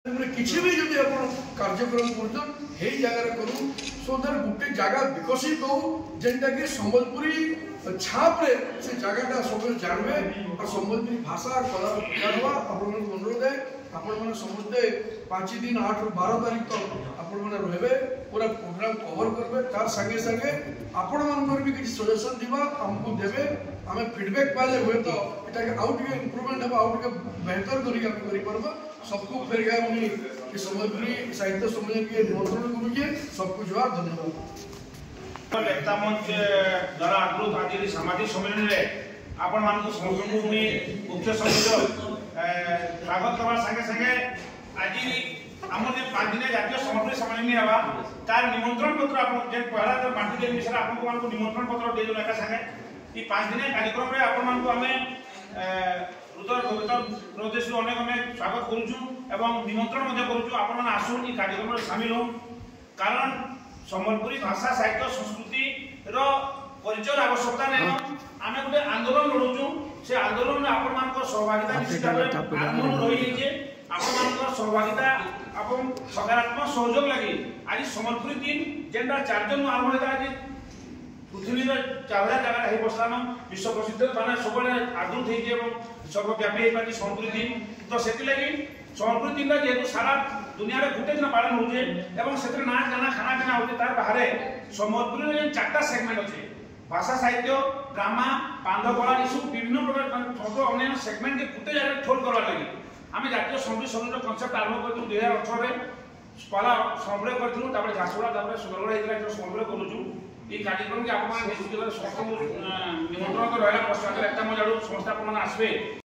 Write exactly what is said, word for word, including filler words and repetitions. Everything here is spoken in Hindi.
किसी भी जो कार्यक्रम कर जगार करूँ सो दैट गोटे जगह विकसित हो जेनटा कि संबलपुरी छाप रे से जगहटा सब जानवे और संबलपुरी भाषा कला जानवा आपण अनुरोध है आपण समस्ते पाँच दिन आठ रु बारह तारीख तक आपण मैंने रे पूरा प्रोग्राम कवर करेंगे तार संगे संगे आपण मन भी किसी सजेसन दिवा हमको देवे आम फीडबैक पाले हुए तो यहाँ आउ टे इम्प्रूवमेंट हम आउ टे बेहतर कर सबको फेर गए संबलपुरी साहित्य सम्मेलन के निमंत्रण करुचे सबको जोहार धन्यवाद। एकता मंच द्वारा आगृत आज सामाजिक सम्मेलन में आपण मानक समस्त मुख्य संयोजक स्वागत करवा संगे संगे आज आम जो पांच दिन जातीय संबलपुरी सम्मेलन हवा तार निमंत्रण पत्र आप पहला तो बांटी दे विषय आपको निमंत्रण पत्र दे देना संगे ये पांच दिन कार्यक्रम में आपण मानक आम हृदय प्रदेश अनेक अनेक स्वागत करुचु निमंत्रण करुचु आपण मैंने आसुन ये कार्यक्रम में सामिल हो कारण संबलपुरी भाषा साहित्य संस्कृति रो परिचय आवश्यकता नहीं आम गोटे आंदोलन लड़ुचु से आंदोलन में आपण मान सहभागिता निश्चित आंदोलन रही है आपण मान सहभागिता एवं सकारात्मक सहयोग लगी आज संबलपुरी दिन जेनटा चार जन आरंभ होता आज पृथ्वी चार जगह हो बसलान विश्व प्रसिद्ध माना सब आदृत हो सर्वव्यापी हो पार्टी संबलपुरी दिन तो से संबलपुरी दिन जेहतु सारा दुनिया में गोटे दिन पालन हो से नाच गाना खाना पीना होते तार बाहर संबलपुरी चार्टा सेगमेंट अच्छे भाषा साहित्य ड्रामा बांधकला ये सब विभिन्न प्रकार अन्य सेगमेंट के गोटे जगह ठोल करवा लगे आम जातीय संबलपुरी सम्मेलन कनसेप्ट आरंभ कर दुई हजार अठर पहला संबल करूँ झारसुगुड़ा सुंदरगढ़ होता संबल करुचु ये कार्यक्रम के आप निमंत्रण तो रहा पश्चात समस्त आप आसवे।